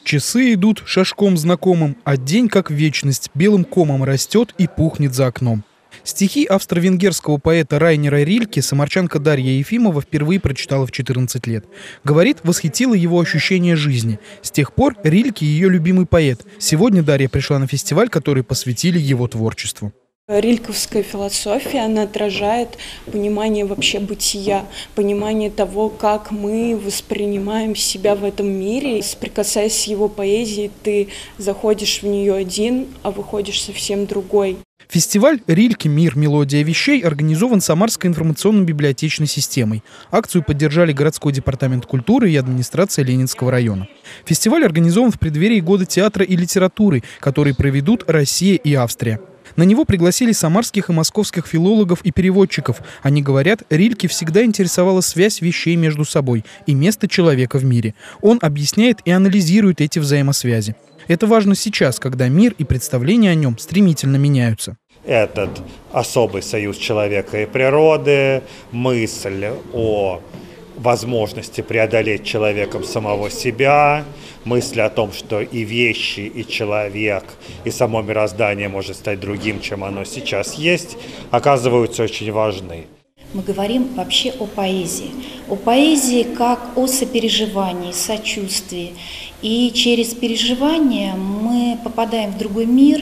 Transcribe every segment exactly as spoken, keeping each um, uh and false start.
Часы идут шажком знакомым, а день, как вечность, белым комом растет и пухнет за окном. Стихи австро-венгерского поэта Райнера Рильке самарчанка Дарья Ефимова впервые прочитала в четырнадцать лет. Говорит, восхитило его ощущение жизни. С тех пор Рильке ее любимый поэт. Сегодня Дарья пришла на фестиваль, который посвятили его творчеству. Рильковская философия, она отражает понимание вообще бытия, понимание того, как мы воспринимаем себя в этом мире. Соприкасаясь с его поэзией, ты заходишь в нее один, а выходишь совсем другой. Фестиваль «Рильке. Мир. Мелодия вещей» организован Самарской информационно-библиотечной системой. Акцию поддержали городской департамент культуры и администрация Ленинского района. Фестиваль организован в преддверии Года театра и литературы, который проведут Россия и Австрия. На него пригласили самарских и московских филологов и переводчиков. Они говорят, Рильке всегда интересовала связь вещей между собой и место человека в мире. Он объясняет и анализирует эти взаимосвязи. Это важно сейчас, когда мир и представления о нем стремительно меняются. Этот особый союз человека и природы, мысль о возможности преодолеть человеком самого себя, мысль о том, что и вещи, и человек, и само мироздание может стать другим, чем оно сейчас есть, оказываются очень важны. Мы говорим вообще о поэзии. О поэзии как о сопереживании, сочувствии. И через переживание мы попадаем в другой мир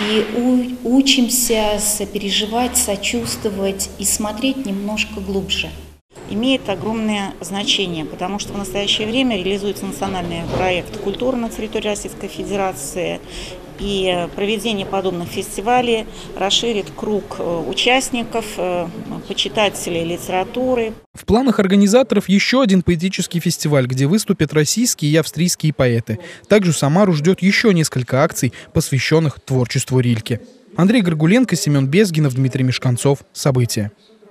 и учимся сопереживать, сочувствовать и смотреть немножко глубже. Имеет огромное значение, потому что в настоящее время реализуется национальный проект «Культура» на территории Российской Федерации, и проведение подобных фестивалей расширит круг участников, почитателей литературы. В планах организаторов еще один поэтический фестиваль, где выступят российские и австрийские поэты. Также Самару ждет еще несколько акций, посвященных творчеству Рильке. Андрей Горгуленко, Семен Безгинов, Дмитрий Мешканцов. События.